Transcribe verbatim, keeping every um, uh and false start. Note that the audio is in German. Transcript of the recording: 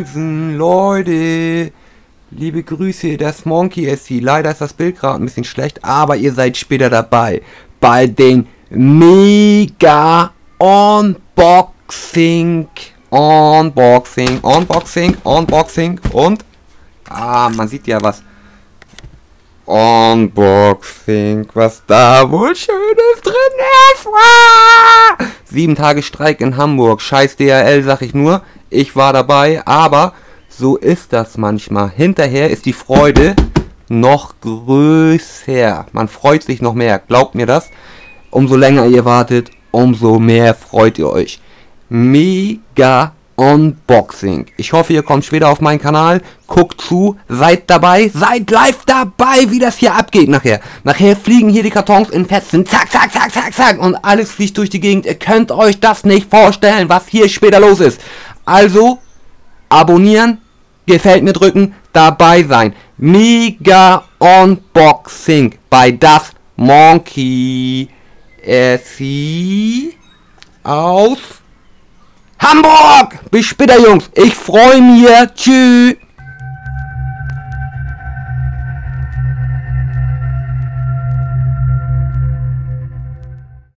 Hallöchen, Leute. Liebe Grüße, das Monkey S C. Leider ist das Bild gerade ein bisschen schlecht, aber ihr seid später dabei. Bei den Mega Unboxing. Unboxing, Unboxing, Unboxing und... Ah, man sieht ja was. Unboxing, was da wohl Schönes drin ist. Ah! Sieben Tage Streik in Hamburg. Scheiß D H L, sag ich nur. Ich war dabei, aber so ist das manchmal. Hinterher ist die Freude noch größer. Man freut sich noch mehr. Glaubt mir das. Umso länger ihr wartet, umso mehr freut ihr euch. Mega Unboxing. Ich hoffe, ihr kommt später auf meinen Kanal. Guckt zu, seid dabei, seid live dabei, wie das hier abgeht nachher. Nachher fliegen hier die Kartons in Fetzen. Zack, zack, zack, zack, zack. Und alles fliegt durch die Gegend. Ihr könnt euch das nicht vorstellen, was hier später los ist. Also, abonnieren, gefällt mir drücken, dabei sein. Mega Unboxing bei das Monkey S C aus Hamburg. Bis später, Jungs. Ich freue mich. Tschüss.